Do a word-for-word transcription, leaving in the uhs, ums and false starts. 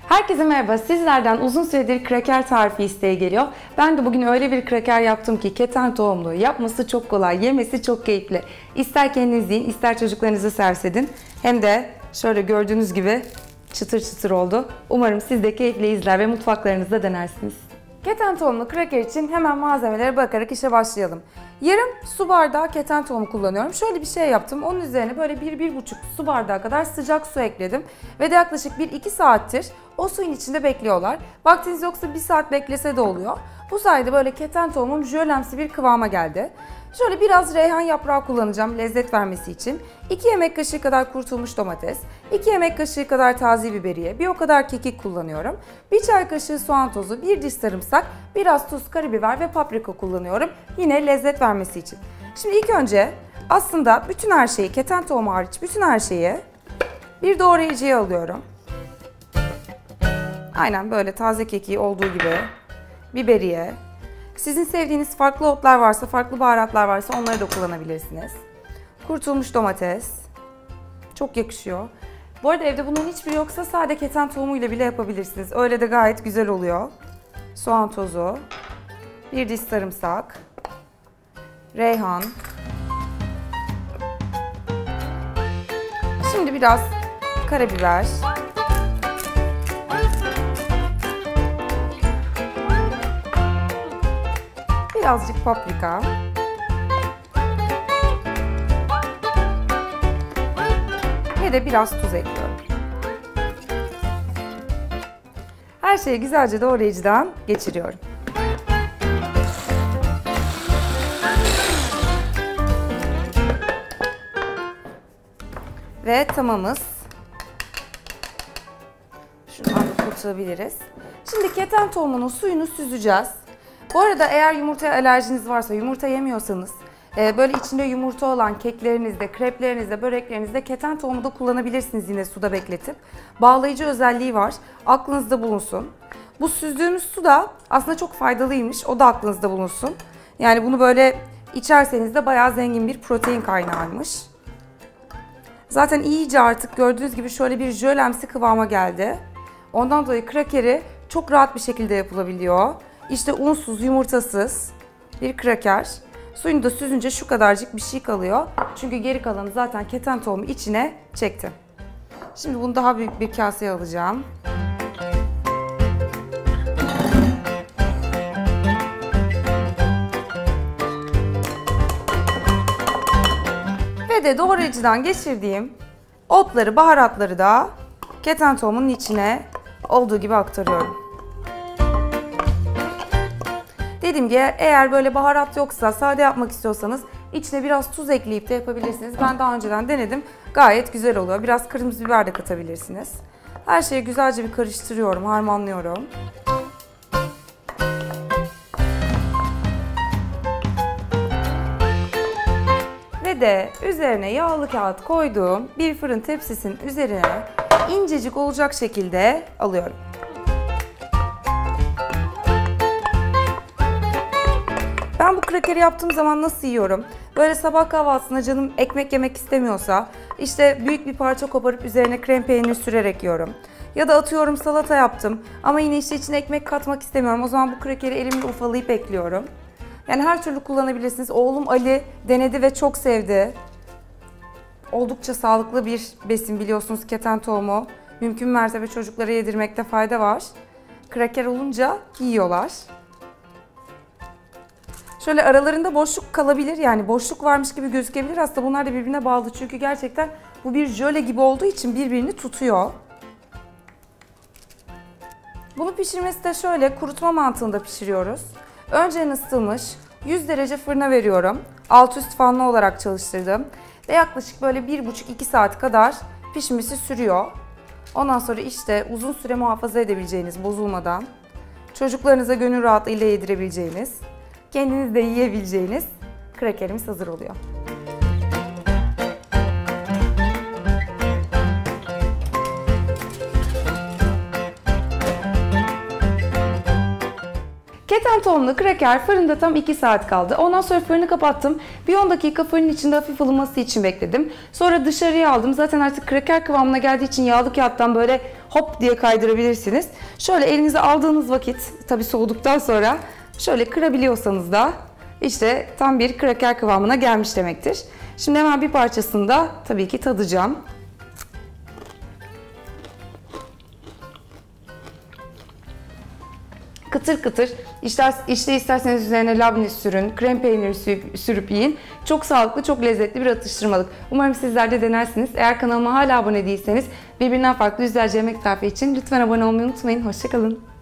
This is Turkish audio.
Herkese merhaba. Sizlerden uzun süredir kraker tarifi isteği geliyor. Ben de bugün öyle bir kraker yaptım ki keten tohumlu. Yapması çok kolay, yemesi çok keyifli. İster kendiniz yiyin, ister çocuklarınızı servis edin. Hem de şöyle gördüğünüz gibi çıtır çıtır oldu. Umarım siz de keyifle izler ve mutfaklarınızda denersiniz. Keten tohumlu kraker için hemen malzemelere bakarak işe başlayalım. Yarım su bardağı keten tohumu kullanıyorum. Şöyle bir şey yaptım. Onun üzerine böyle bir bir buçuk su bardağı kadar sıcak su ekledim. Ve de yaklaşık bir iki saattir o suyun içinde bekliyorlar. Vaktiniz yoksa bir saat beklese de oluyor. Bu sayede böyle keten tohumum jölemsi bir kıvama geldi. Şöyle biraz reyhan yaprağı kullanacağım lezzet vermesi için. iki yemek kaşığı kadar kurutulmuş domates, iki yemek kaşığı kadar taze biberiye, bir o kadar kekik kullanıyorum. bir çay kaşığı soğan tozu, bir diş sarımsak, biraz tuz, karabiber ve paprika kullanıyorum. Yine lezzet vermesi için. Şimdi ilk önce aslında bütün her şeyi, keten tohumu hariç bütün her şeyi bir doğrayıcıya alıyorum. Aynen böyle taze kekiği olduğu gibi biberiye. Sizin sevdiğiniz farklı otlar varsa, farklı baharatlar varsa onları da kullanabilirsiniz. Kurutulmuş domates. Çok yakışıyor. Bu arada evde bunların hiçbiri yoksa sade keten tohumuyla bile yapabilirsiniz. Öyle de gayet güzel oluyor. Soğan tozu. Bir diş sarımsak. Reyhan. Şimdi biraz karabiber. Birazcık paprika. Ve de biraz tuz ekliyorum. Her şeyi güzelce doğrayıcıdan geçiriyorum. Ve tamamız. Şuradan da kurtulabiliriz. Şimdi keten tohumunun suyunu süzeceğiz. Bu arada eğer yumurtaya alerjiniz varsa, yumurta yemiyorsanız, böyle içinde yumurta olan keklerinizde, kreplerinizde, böreklerinizde keten tohumu da kullanabilirsiniz yine suda bekletip. Bağlayıcı özelliği var. Aklınızda bulunsun. Bu süzdüğümüz su da aslında çok faydalıymış. O da aklınızda bulunsun. Yani bunu böyle içerseniz de bayağı zengin bir protein kaynağıymış. Zaten iyice artık gördüğünüz gibi şöyle bir jölemsi kıvama geldi. Ondan dolayı krakeri çok rahat bir şekilde yapılabiliyor. İşte unsuz, yumurtasız bir kraker. Suyunu da süzünce şu kadarcık bir şey kalıyor. Çünkü geri kalanı zaten keten tohumu içine çekti. Şimdi bunu daha büyük bir kaseye alacağım. Ve de doğrayıcıdan geçirdiğim otları, baharatları da keten tohumunun içine olduğu gibi aktarıyorum. Dediğim gibi eğer böyle baharat yoksa, sade yapmak istiyorsanız içine biraz tuz ekleyip de yapabilirsiniz. Ben daha önceden denedim. Gayet güzel oluyor. Biraz kırmızı biber de katabilirsiniz. Her şeyi güzelce bir karıştırıyorum, harmanlıyorum. Ve de üzerine yağlı kağıt koyduğum bir fırın tepsisinin üzerine incecik olacak şekilde alıyorum. Ben bu krakeri yaptığım zaman nasıl yiyorum? Böyle sabah kahvaltısında canım ekmek yemek istemiyorsa işte büyük bir parça koparıp üzerine krem peynir sürerek yiyorum. Ya da atıyorum salata yaptım ama yine işte içine ekmek katmak istemiyorum. O zaman bu krakeri elimle ufalayıp ekliyorum. Yani her türlü kullanabilirsiniz. Oğlum Ali denedi ve çok sevdi. Oldukça sağlıklı bir besin biliyorsunuz keten tohumu. Mümkün mertebe çocuklara yedirmekte fayda var. Kraker olunca yiyorlar. Şöyle aralarında boşluk kalabilir, yani boşluk varmış gibi gözükebilir. Aslında bunlar da birbirine bağlı çünkü gerçekten bu bir jöle gibi olduğu için birbirini tutuyor. Bunu pişirmesi de şöyle kurutma mantığında pişiriyoruz. Önceden ısıtılmış yüz derece fırına veriyorum. Alt üst fanlı olarak çalıştırdım. Ve yaklaşık böyle bir buçuk iki saat kadar pişmesi sürüyor. Ondan sonra işte uzun süre muhafaza edebileceğiniz, bozulmadan, çocuklarınıza gönül rahatlığıyla yedirebileceğiniz, kendiniz de yiyebileceğiniz krakerimiz hazır oluyor. Keten tohumlu kraker fırında tam iki saat kaldı. Ondan sonra fırını kapattım. Bir on dakika fırının içinde hafif ılıması için bekledim. Sonra dışarıya aldım. Zaten artık kraker kıvamına geldiği için yağlı kağıttan böyle hop diye kaydırabilirsiniz. Şöyle elinize aldığınız vakit, tabii soğuduktan sonra şöyle kırabiliyorsanız da işte tam bir kraker kıvamına gelmiş demektir. Şimdi hemen bir parçasını da tabii ki tadacağım. Kıtır kıtır, işte, işte isterseniz üzerine labne sürün, krem peyniri sürüp, sürüp yiyin. Çok sağlıklı, çok lezzetli bir atıştırmalık. Umarım sizler de denersiniz. Eğer kanalıma hala abone değilseniz birbirinden farklı yüzlerce yemek tarifi için lütfen abone olmayı unutmayın. Hoşça kalın.